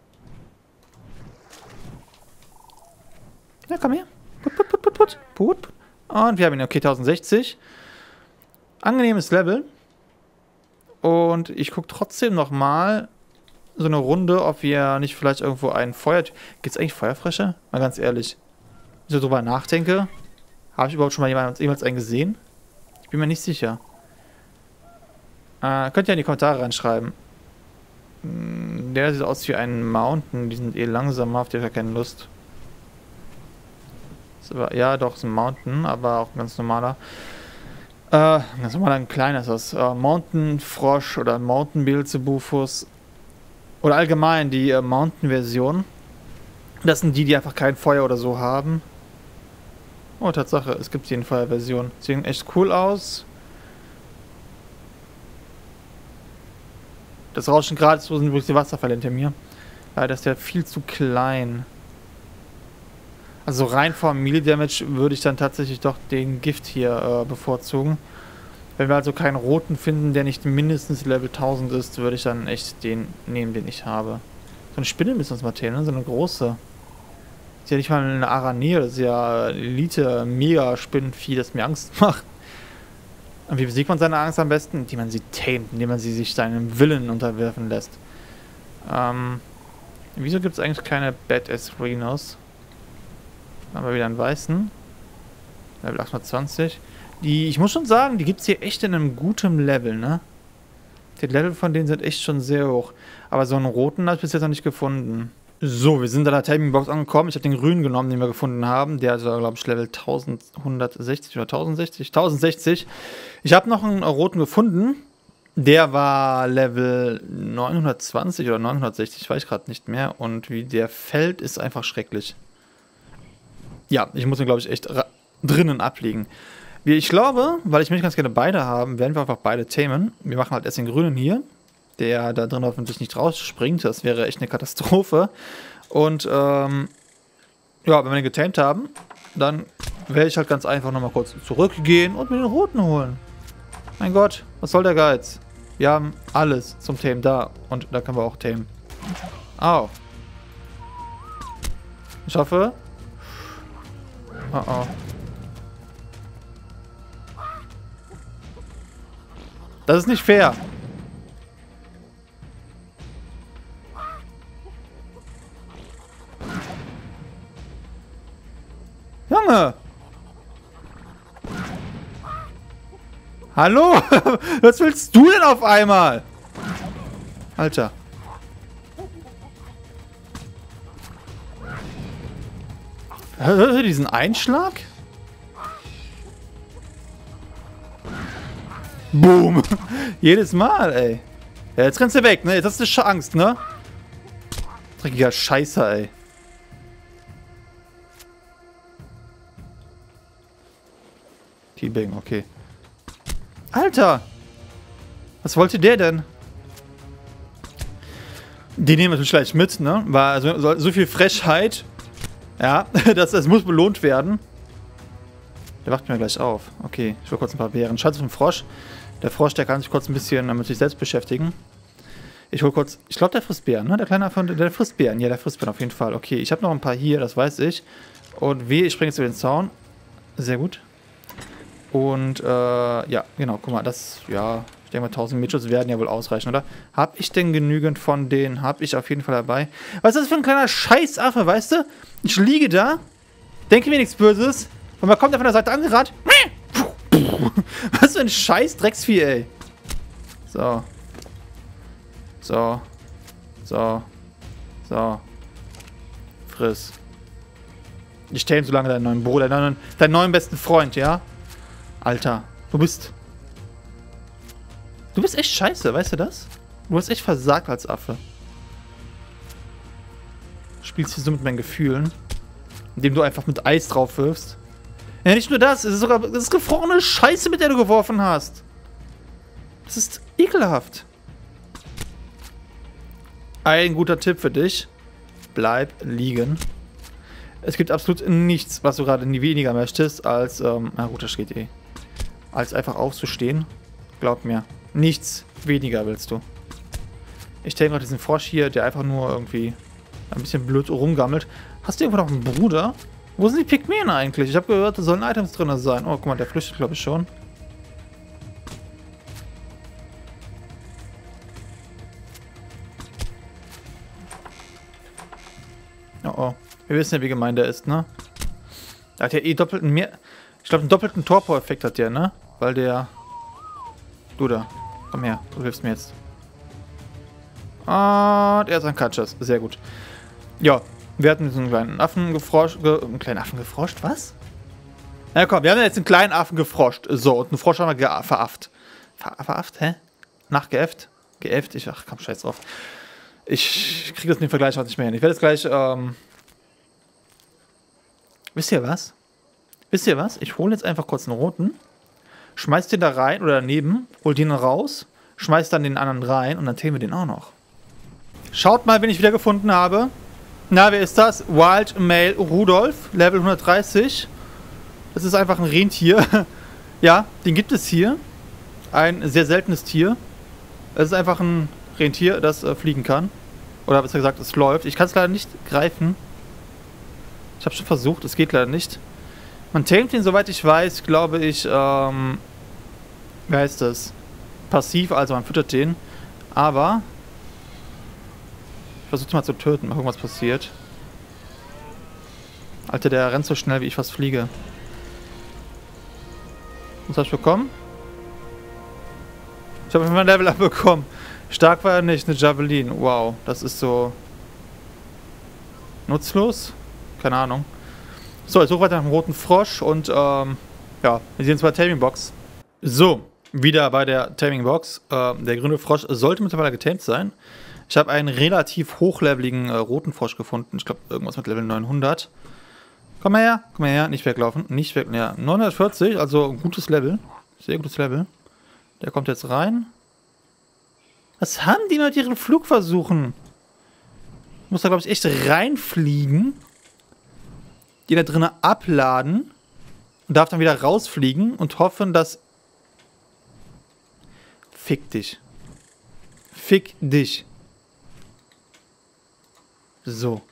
Ja, komm her. Put. Und wir haben ihn, okay, 1060. Angenehmes Level. Und ich gucke trotzdem nochmal so eine Runde, ob wir nicht vielleicht irgendwo ein Feuer... Gibt es eigentlich Feuerfrösche? Mal ganz ehrlich. Wenn ich so drüber nachdenke, habe ich überhaupt schon mal jemals einen gesehen? Ich bin mir nicht sicher. Könnt ihr in die Kommentare reinschreiben. Der sieht aus wie ein Mountain. Die sind eh langsamer, auf die habe ich keine Lust. Ja, doch, ist ein Mountain, aber auch ein ganz normaler. Ganz normaler, ein kleiner ist das. Mountain Frosch oder Mountain Beelzebufus. Oder allgemein die Mountain-Version. Das sind die einfach kein Feuer oder so haben. Oh, Tatsache, es gibt hier eine Feuerversion. Sehen echt cool aus. Das Rauschen gerade so sind übrigens die Wasserfälle hinter mir. Leider ist der viel zu klein. Also rein vom Melee Damage würde ich dann tatsächlich doch den Gift hier bevorzugen. Wenn wir also keinen roten finden, der nicht mindestens Level 1000 ist, würde ich dann echt den nehmen, den ich habe. So eine Spinne müssen wir uns mal teilen, ne? So eine große. Ist ja nicht mal eine Aranee, das ist ja Elite-Mega-Spinnenvieh, das mir Angst macht. Und wie besiegt man seine Angst am besten? Indem man sie tamet, indem man sie sich seinem Willen unterwerfen lässt. Wieso gibt es eigentlich keine Badass Rhinos? Haben wir wieder einen weißen. Level 820. Ich muss schon sagen, die gibt es hier echt in einem guten Level, ne? Die Level von denen sind echt schon sehr hoch. Aber so einen roten habe ich bis jetzt noch nicht gefunden. So, wir sind an der Taming Box angekommen. Ich habe den grünen genommen, den wir gefunden haben. Der ist, glaube ich, Level 1160 oder 1060. 1060. Ich habe noch einen roten gefunden. Der war Level 920 oder 960, weiß ich gerade nicht mehr. Und wie der fällt, ist einfach schrecklich. Ja, ich muss ihn, glaube ich, echt drinnen ablegen. Ich glaube, weil ich möchte ganz gerne beide haben, werden wir einfach beide tamen. Wir machen halt erst den grünen hier, der da drin hoffentlich nicht rausspringt. Das wäre echt eine Katastrophe. Und ja, wenn wir den getamed haben, dann werde ich halt ganz einfach nochmal kurz zurückgehen und mir den roten holen. Mein Gott, was soll der Geiz? Wir haben alles zum Tamen da. Und da können wir auch tamen. Au. Ich hoffe... Oh oh. Das ist nicht fair. Junge! Hallo? Was willst du denn auf einmal? Alter. Diesen Einschlag? Boom. Jedes Mal, ey. Ja, jetzt rennst du weg, ne? Jetzt hast du schon Angst, ne? Dreckiger Scheißer, ey. T-Bang, okay. Alter! Was wollte der denn? Die nehmen wir natürlich gleich mit, ne? War also so viel Frechheit. Ja, das muss belohnt werden. Der wacht mir gleich auf. Okay, ich will kurz ein paar Beeren. Scheiße auf den Frosch. Der Frosch, der kann sich kurz ein bisschen mit sich selbst beschäftigen. Ich hol kurz... Ich glaube, der frisst Beeren, ne? Der kleine Affe, der frisst Beeren. Ja, der frisst Beeren auf jeden Fall. Okay, ich habe noch ein paar hier, das weiß ich. Und ich springe jetzt über den Zaun. Sehr gut. Und, ja, genau, guck mal, das, ja, ich denke mal 1000 Michos werden ja wohl ausreichen, oder? Hab ich denn genügend von denen? Hab ich auf jeden Fall dabei. Was ist das für ein kleiner Scheißaffe, weißt du? Ich liege da, denke mir nichts Böses, und man kommt da von der Seite angerannt. Was für ein scheiß Drecksvieh, ey. So. So. So. So. Friss. Ich tame so lange deinen neuen Bruder, deinen neuen besten Freund, ja? Alter, du bist echt scheiße, weißt du das? Du hast echt versagt als Affe. Du spielst hier so mit meinen Gefühlen, indem du einfach mit Eis drauf wirfst. Ja, nicht nur das, es ist gefrorene Scheiße, mit der du geworfen hast. Das ist ekelhaft. Ein guter Tipp für dich. Bleib liegen. Es gibt absolut nichts, was du gerade nie weniger möchtest, als, na gut, das geht eh. Als einfach aufzustehen. Glaub mir. Nichts weniger willst du. Ich denke mal diesen Frosch hier, der einfach nur irgendwie ein bisschen blöd rumgammelt. Hast du irgendwo noch einen Bruder? Wo sind die Pygmäen eigentlich? Ich habe gehört, da sollen Items drin sein. Oh, guck mal, der flüchtet, glaube ich, schon. Oh, oh. Wir wissen ja, wie gemein der ist, ne? Der hat ja eh doppelten mehr... Ich glaube, einen doppelten Torpor-Effekt hat der, ne? Weil der... Du da. Komm her. Du hilfst mir jetzt. Und er ist ein Katschers. Sehr gut. Ja. Wir hatten diesen kleinen Affen gefroscht. Einen kleinen Affen gefroscht? Was? Na komm, wir haben jetzt einen kleinen Affen gefroscht. So, und einen Frosch haben wir verafft. Verafft? Hä? Nachgeäfft? Geäfft? Ach komm, scheiß drauf. Ich kriege das in den Vergleich auch nicht mehr hin. Ich werde jetzt gleich... Wisst ihr was? Wisst ihr was? Ich hole jetzt einfach kurz einen roten, schmeiß den da rein oder daneben, hol den raus, schmeiß dann den anderen rein und dann tamen wir den auch noch. Schaut mal, wen ich wieder gefunden habe. Na, wer ist das? Wild Male Rudolph, Level 130. Das ist einfach ein Rentier. Ja, den gibt es hier. Ein sehr seltenes Tier. Es ist einfach ein Rentier, das fliegen kann. Oder besser gesagt, es läuft. Ich kann es leider nicht greifen. Ich habe schon versucht, es geht leider nicht. Man tamet ihn, soweit ich weiß, glaube ich, Wie heißt das? Passiv, also man füttert den. Aber ich versuche ihn mal zu töten, mal gucken, was passiert. Alter, der rennt so schnell, wie ich fast fliege. Was hab ich bekommen? Ich habe mein Level abbekommen. Stark war er nicht, eine Javelin. Wow, das ist so nutzlos? Keine Ahnung. So, jetzt suche weiter nach dem roten Frosch und ja, wir sehen uns bei der Taming Box. So, wieder bei der Taming Box. Der grüne Frosch sollte mittlerweile getamed sein. Ich habe einen relativ hochleveligen roten Frosch gefunden. Ich glaube, irgendwas mit Level 900. Komm mal her, nicht weglaufen. Nicht weg, ja, 940, also ein gutes Level. Sehr gutes Level. Der kommt jetzt rein. Was haben die mit ihren Flugversuchen? Ich muss da, glaube ich, echt reinfliegen. Die da drinnen abladen. Und darf dann wieder rausfliegen und hoffen, dass... Fick dich. Fick dich. So.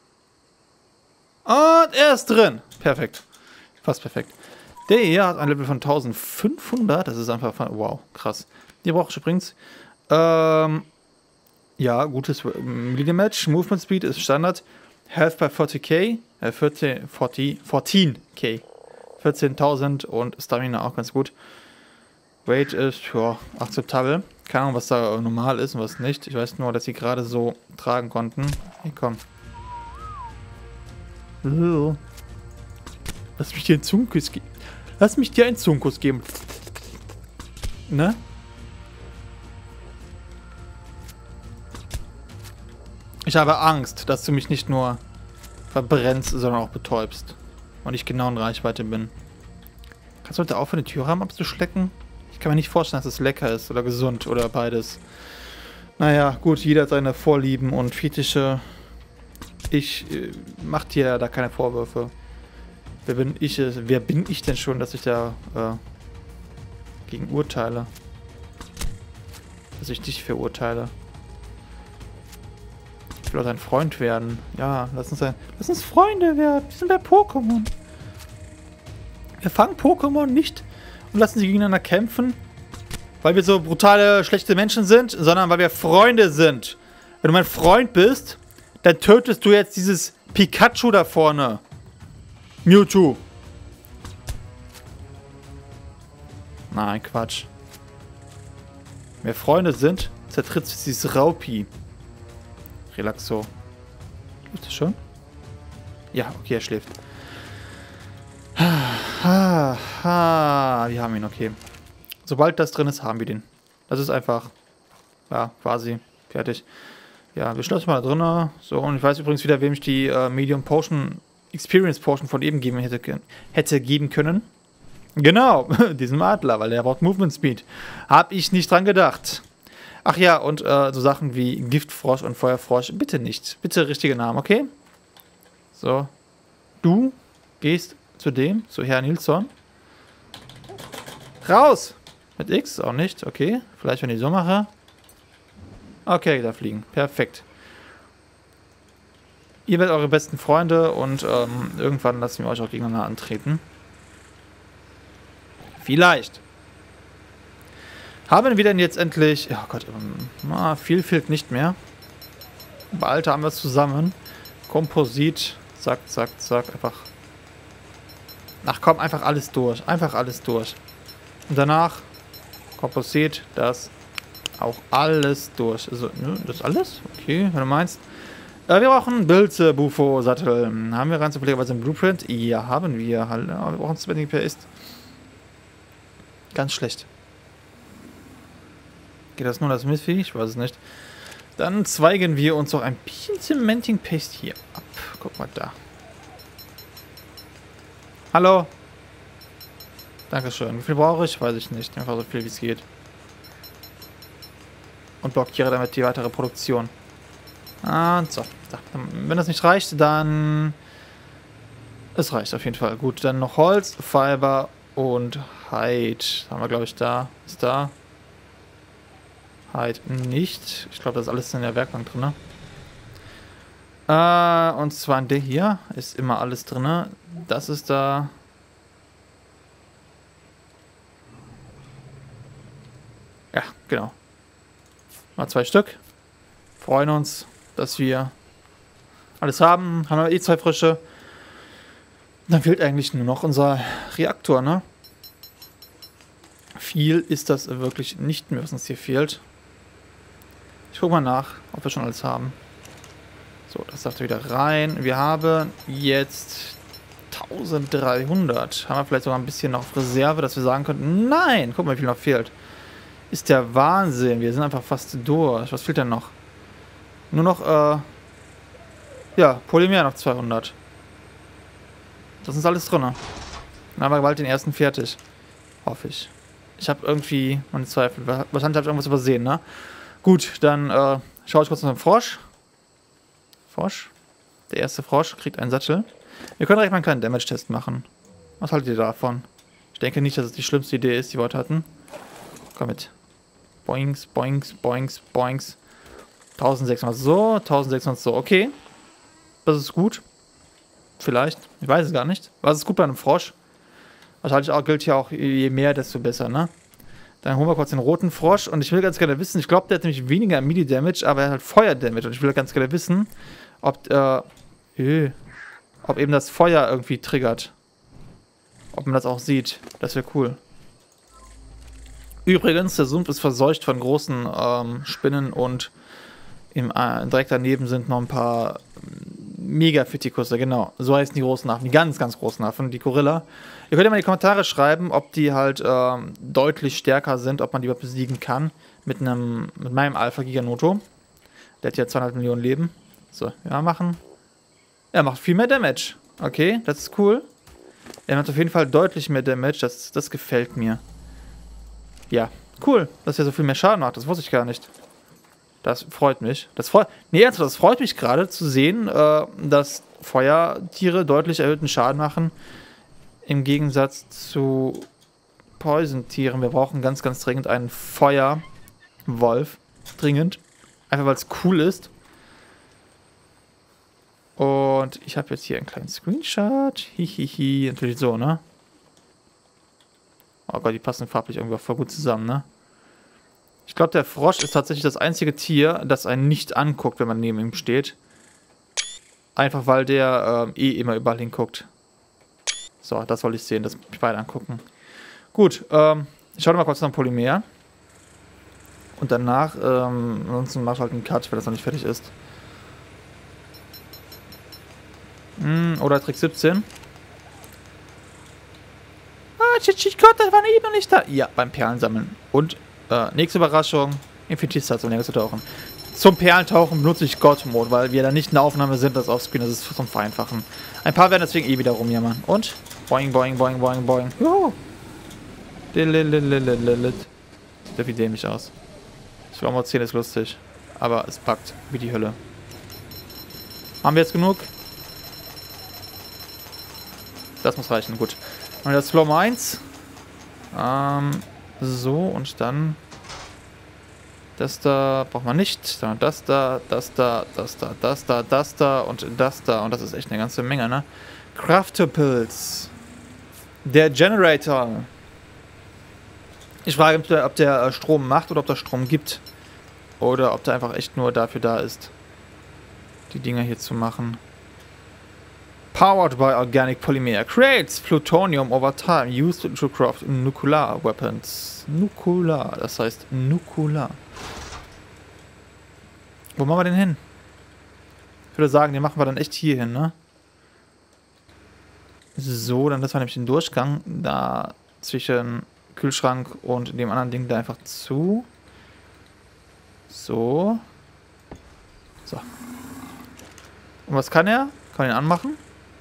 Und er ist drin. Perfekt. Fast perfekt. Der hier hat ein Level von 1500. Das ist einfach... Wow, krass. Die brauche ich übrigens... ja, gutes Melee-Match. Movement Speed ist Standard. Health bei 40k. 14k. 14.000 und Stamina auch ganz gut. Weight ist, ja, akzeptabel. Keine Ahnung, was da normal ist und was nicht. Ich weiß nur, dass sie gerade so tragen konnten. Hey, komm. Lass mich dir einen Zungenkuss geben. Lass mich dir einen Zungenkuss geben. Ne? Ich habe Angst, dass du mich nicht nur verbrennst, sondern auch betäubst. Und ich genau in Reichweite bin. Kannst du heute aufhören, die Tür haben abzuschlecken? Ich kann mir nicht vorstellen, dass es lecker ist oder gesund oder beides. Naja, gut, jeder hat seine Vorlieben und Fetische. Ich mach dir da keine Vorwürfe. Wer bin ich denn schon, dass ich da gegen urteile? Dass ich dich verurteile. Ich will auch dein Freund werden. Ja, lass uns Freunde werden. Wir sind bei Pokémon. Wir fangen Pokémon nicht und lassen sie gegeneinander kämpfen, weil wir so brutale, schlechte Menschen sind, sondern weil wir Freunde sind. Wenn du mein Freund bist, dann tötest du jetzt dieses Pikachu da vorne. Mewtwo. Nein, Quatsch. Wenn wir Freunde sind, zertrittst du dieses Raupi. Relaxo. Ist das schon? Ja, okay, er schläft. Wir haben ihn, okay. Sobald das drin ist, haben wir den. Das ist einfach, ja, quasi fertig. Ja, wir schlossen mal da drinnen. So, und ich weiß übrigens wieder, wem ich die Medium Potion, Experience Potion von eben geben hätte geben können. Genau, diesem Adler, weil der braucht Movement Speed. Hab ich nicht dran gedacht. Ach ja, und so Sachen wie Giftfrosch und Feuerfrosch, bitte nicht. Bitte richtige Namen, okay? So. Du gehst zu Herrn Nilsson. Raus! Mit X auch nicht, okay. Vielleicht, wenn ich so mache. Okay, da fliegen. Perfekt. Ihr werdet eure besten Freunde und irgendwann lassen wir euch auch gegeneinander antreten. Vielleicht. Haben wir denn jetzt endlich... Oh Gott, viel fehlt nicht mehr. Bald haben wir es zusammen. Komposit. Zack, zack, zack. Einfach... Ach komm, einfach alles durch. Einfach alles durch. Und danach Komposit, das auch alles durch. Also, ne, das ist alles? Okay, wenn du meinst. Wir brauchen Pilze, Bufo, Sattel. Haben wir rein zufälligerweise einen Blueprint? Ja, haben wir. Halt. Aber wir brauchen Spending per ist. Ganz schlecht. Geht das nur das Mistvieh? Ich weiß es nicht. Dann zweigen wir uns noch ein bisschen Cementing Paste hier ab. Guck mal da. Hallo. Dankeschön. Wie viel brauche ich? Weiß ich nicht. Einfach so viel wie es geht. Und blockiere damit die weitere Produktion. Und so. Wenn das nicht reicht, dann... Es reicht auf jeden Fall. Gut, dann noch Holz, Fiber und Hide. Haben wir, glaube ich, da. Ist da. Hide nicht. Ich glaube, das ist alles in der Werkbank drin. Und zwar in der hier ist immer alles drin. Das ist da. Ja, genau. Mal 2 Stück. Freuen uns, dass wir alles haben. Haben wir eh 2 frische. Dann fehlt eigentlich nur noch unser Reaktor, ne? Viel ist das wirklich nicht mehr, was uns hier fehlt. Ich guck mal nach, ob wir schon alles haben. So, das darf wieder rein. Wir haben jetzt 1300. Haben wir vielleicht sogar ein bisschen noch auf Reserve, dass wir sagen könnten, nein, guck mal, wie viel noch fehlt. Ist der Wahnsinn. Wir sind einfach fast durch. Was fehlt denn noch? Nur noch, ja, Polymer noch 200. Das ist alles drin. Dann haben wir bald den ersten fertig. Hoffe ich. Ich habe irgendwie meine Zweifel. Wahrscheinlich habe ich irgendwas übersehen, ne? Gut, dann schaue ich kurz nach dem Frosch. Frosch. Der erste Frosch kriegt einen Sattel. Wir können direkt mal einen kleinen Damage-Test machen. Was haltet ihr davon? Ich denke nicht, dass es die schlimmste Idee ist, die wir heute hatten. Komm mit. Boings, boings, boings, boings. 1600 so, 1600 so. Okay. Das ist gut. Vielleicht. Ich weiß es gar nicht. Was ist gut bei einem Frosch? Wahrscheinlich auch, gilt hier auch, je mehr, desto besser, ne? Dann holen wir kurz den roten Frosch. Und ich will ganz gerne wissen, ich glaube, der hat nämlich weniger Melee-Damage, aber er hat Feuer-Damage. Und ich will ganz gerne wissen, ob eben das Feuer irgendwie triggert. Ob man das auch sieht. Das wäre cool. Übrigens, der Sumpf ist verseucht von großen Spinnen und direkt daneben sind noch ein paar Megaphytikusse, genau. So heißen die großen Affen, die ganz, ganz großen Affen, die Gorilla. Ihr könnt ja mal in die Kommentare schreiben, ob die halt deutlich stärker sind, ob man die überhaupt besiegen kann. Mit meinem Alpha Giganoto. Der hat ja 200 Millionen Leben. So, ja, machen. Er macht viel mehr Damage. Okay, das ist cool. Er macht auf jeden Fall deutlich mehr Damage. Das gefällt mir. Ja, cool, dass er so viel mehr Schaden macht. Das wusste ich gar nicht. Das freut mich. Das freut mich gerade zu sehen, dass Feuertiere deutlich erhöhten Schaden machen. Im Gegensatz zu Poison-Tieren. Wir brauchen ganz, ganz dringend einen Feuerwolf. Dringend. Einfach weil es cool ist. Und ich habe jetzt hier einen kleinen Screenshot. Hihihi. Natürlich so, ne? Oh Gott, die passen farblich irgendwie auch voll gut zusammen, ne? Ich glaube, der Frosch ist tatsächlich das einzige Tier, das einen nicht anguckt, wenn man neben ihm steht. Einfach weil der immer überall hinguckt. So, das wollte ich sehen, dass mich beide angucken. Gut, ich schaue mal kurz nach dem Polymer. Und danach, ansonsten mach ich halt einen Cut, wenn das noch nicht fertig ist. Oder Trick 17. Ah, Gott, das war eben noch nicht da. Ja, beim Perlensammeln. Und nächste Überraschung, Infinity-Station auszutauchen. Zum Perlentauchen benutze ich God-Mode, weil wir da nicht in der Aufnahme sind, das Offscreen, das ist zum Vereinfachen. Ein paar werden deswegen eh wieder rumjammern. Und? Boing, boing, boing, boing, boing. Juhu! Sieht wie dämlich aus. Ich will auch mal 10 ist lustig. Aber es packt wie die Hölle. Haben wir jetzt genug? Das muss reichen, gut. Und das Floor 1. So, und dann das da braucht man nicht. Dann das da, das da, das da, das da, das da und das da. Und das ist echt eine ganze Menge, ne? Craftables. Der Generator. Ich frage mich, ob der Strom macht oder ob der Strom gibt. Oder ob der einfach echt nur dafür da ist, die Dinger hier zu machen. Powered by organic polymer. Creates plutonium over time. Used to craft nuclear weapons. Nukular, das heißt Nukular. Wo machen wir den hin? Ich würde sagen, den machen wir dann echt hier hin, ne? So, dann lassen wir nämlich den Durchgang da zwischen Kühlschrank und dem anderen Ding da einfach zu. So. So. Und was kann er? Kann ihn anmachen?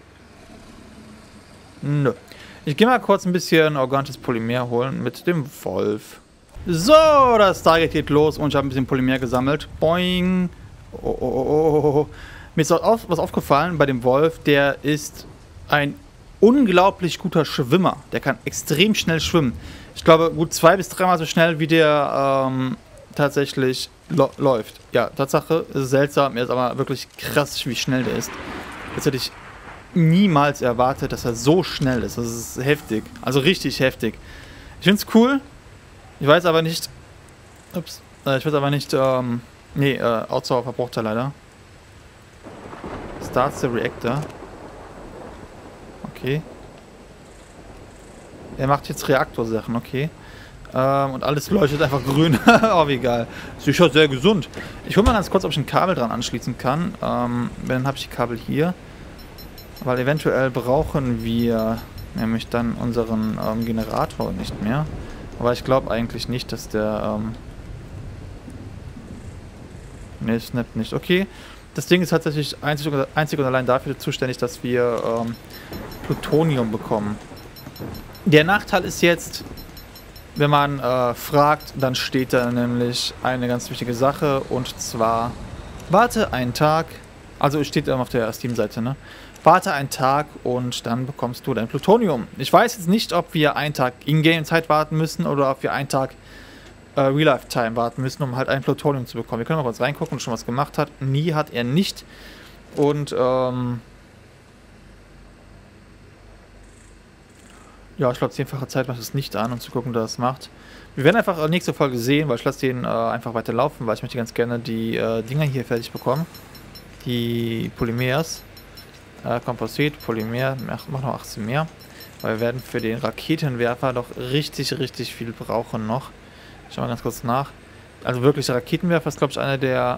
Nö. Ich gehe mal kurz ein bisschen organisches Polymer holen mit dem Wolf. So, das Target geht los und ich habe ein bisschen Polymer gesammelt. Boing. Oh. Mir ist was aufgefallen bei dem Wolf. Der ist ein unglaublich guter Schwimmer. Der kann extrem schnell schwimmen. Ich glaube, gut 2- bis 3-mal so schnell, wie der tatsächlich läuft. Ja, Tatsache, ist seltsam. Er ist aber wirklich krass, wie schnell der ist. Das hätte ich niemals erwartet, dass er so schnell ist. Das ist heftig. Also richtig heftig. Ich finde es cool. Ich weiß aber nicht, Ups. Ich weiß aber nicht, nee, Ausdauer verbraucht er leider. Starts the Reactor. Okay. Er macht jetzt Reaktorsachen, okay. Und alles leuchtet einfach grün. Oh, wie geil. Sicher sehr gesund. Ich hole mal ganz kurz, ob ich ein Kabel dran anschließen kann. Dann habe ich die Kabel hier. Weil eventuell brauchen wir nämlich dann unseren Generator nicht mehr. Aber ich glaube eigentlich nicht, dass der... ne, snappt nicht. Okay. Das Ding ist tatsächlich einzig und allein dafür zuständig, dass wir Plutonium bekommen. Der Nachteil ist jetzt, wenn man fragt, dann steht da nämlich eine ganz wichtige Sache, und zwar warte einen Tag, also steht auf der Steam-Seite, ne? Warte einen Tag und dann bekommst du dein Plutonium. Ich weiß jetzt nicht, ob wir einen Tag Ingame-Zeit warten müssen oder ob wir einen Tag Real-Life-Time warten müssen, um halt ein Plutonium zu bekommen. Wir können mal kurz reingucken, und schon was gemacht hat. Nie hat er nicht. Und ja, ich glaube, 10-fache Zeit macht es nicht an, um zu gucken, dass es macht. Wir werden einfach nächste Folge sehen, weil ich lasse den einfach weiter laufen, weil ich möchte ganz gerne die Dinger hier fertig bekommen. Die Polymers. Komposit, Polymer, mach noch 18 mehr. Weil wir werden für den Raketenwerfer doch richtig, richtig viel brauchen noch. Schauen wir ganz kurz nach. Also wirklich, der Raketenwerfer ist, glaube ich, einer der...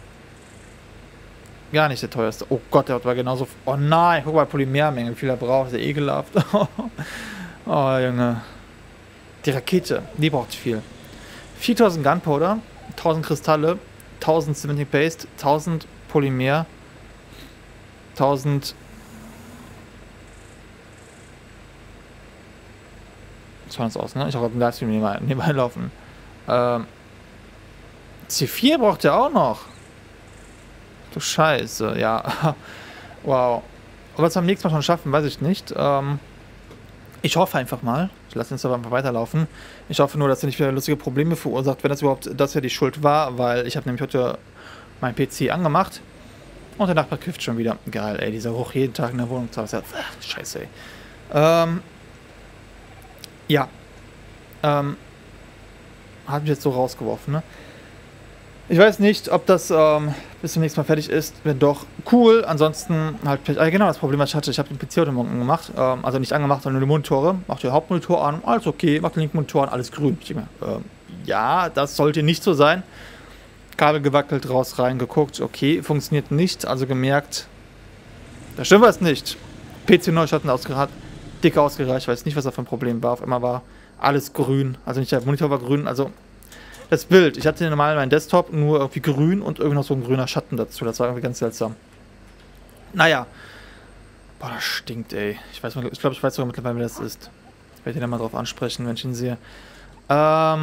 Gar nicht der teuerste. Oh Gott, der war genauso... Oh nein, guck mal, Polymermenge, wie viel er braucht. Ist ja ekelhaft. Oh, Junge. Die Rakete, die braucht viel. 4000 Gunpowder, 1000 Kristalle, 1000 Cementing Paste, 1000 Polymer, 1000... Das schaut uns aus, ne? Ich habe im Livestream nebenbei laufen. C4 braucht er auch noch. Du Scheiße, ja. Wow. Ob wir es am nächsten Mal schon schaffen, weiß ich nicht. Ich hoffe einfach mal. Ich lasse uns aber einfach weiterlaufen. Ich hoffe nur, dass er nicht wieder lustige Probleme verursacht, wenn das überhaupt das ja die Schuld war, weil ich habe nämlich heute meinen PC angemacht und der Nachbar kifft schon wieder. Geil, ey, dieser Geruch jeden Tag in der Wohnung zu Hause. Scheiße, ey. Ja. Hat mich jetzt so rausgeworfen, ne? Ich weiß nicht, ob das bis zum nächsten Mal fertig ist. Wenn doch, cool. Ansonsten halt... genau, das Problem, was ich hatte. Ich habe den PC heute Morgen gemacht. Also nicht angemacht, sondern nur die Monitore. Macht den Hauptmonitor an. Alles okay. Macht den linken Monitor an. Alles grün. Ich denke mir, ja, das sollte nicht so sein. Kabel gewackelt, raus, rein, geguckt. Okay, funktioniert nicht. Also gemerkt, da stimmt was nicht. PC Neustarten ausgereicht. Dick ausgereicht. Ich weiß nicht, was da für ein Problem war. Auf einmal war alles grün. Also nicht der Monitor war grün. Also... Das Bild. Ich hatte normal meinen Desktop nur irgendwie grün und irgendwie noch so ein grüner Schatten dazu. Das war irgendwie ganz seltsam. Naja. Boah, das stinkt, ey. Ich glaube, ich weiß sogar mittlerweile, wer das ist. Ich werde ihn dann mal drauf ansprechen, wenn ich ihn sehe. Hast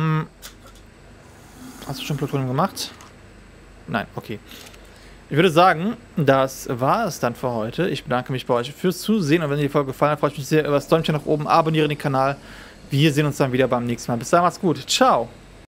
du schon Plutonium gemacht? Nein, okay. Ich würde sagen, das war es dann für heute. Ich bedanke mich bei euch fürs Zusehen. Und wenn dir die Folge gefallen hat, freue ich mich sehr über das Däumchen nach oben. Abonniere den Kanal. Wir sehen uns dann wieder beim nächsten Mal. Bis dahin, macht's gut. Ciao.